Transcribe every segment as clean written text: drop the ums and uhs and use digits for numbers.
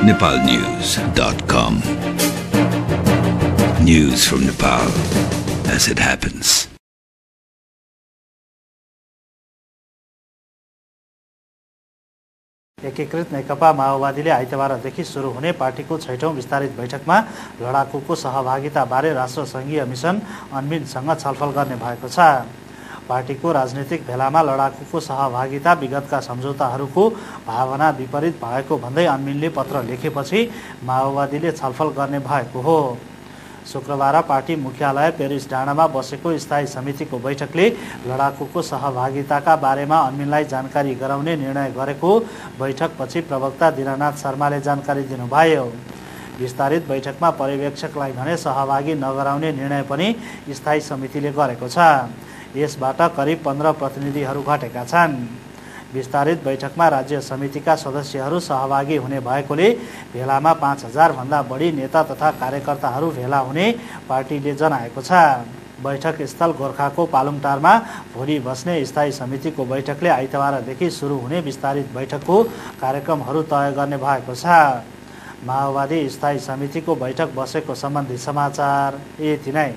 nepalnews.com. News from Nepal as it happens. एकीकृत नेकपा माओवादीले आइतबारदेखि सुरु हुने पार्टीको 6औं विस्तारित बैठकमा लडाकुको सहभागिताबारे राष्ट्रसङ्घीय मिसन अनमिनसँग छलफल गर्ने भएको छ। पार्टीको राजनीतिक भेलामा लडाकुको सहभागिता विगतका सम्झौताहरूको भावना विपरीत भएको भन्दै अनमिनले पत्र लेखेपछि माओवादीले छलफल गर्ने भएको हो। शुक्रबार पार्टी मुख्यालय पेरिस डाँडामा बसेको स्थायी समितिको बैठकले लडाकुको सहभागिताका बारेमा अनमिनलाई जानकारी गराउने निर्णय गरेको बैठकपछि प्रवक्ता दिनानाथ शर्माले जानकारी दिनुभयो। विस्तारित बैठकमा पर्यवेक्षकलाई भने सहभागी नगराउने निर्णय पनि स्थायी समितिले गरेको छ। यसबाट करिब 15 प्रतिनिधिहरू घटेका छन्। विस्तारित बैठकमा राज्य समितिका सदस्यहरू सहभागी हुने भएकोले भेलामा 5000 भन्दा बढी नेता तथा कार्यकर्ताहरू भेला हुने पार्टीले जनाएको छ। बैठक स्थल गोर्खाको पालुङटारमा भोलि बस्ने स्थायी समितिको बैठकले आइतबारदेखि सुरु हुने विस्तारित बैठकको कार्यक्रमहरू तय गर्ने भएको छ। माओवादी स्थायी समितिको बैठक बसेको सम्बन्धी समाचार यति नै।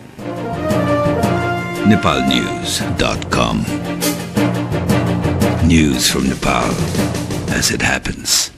nepalnews.com. News from Nepal as it happens.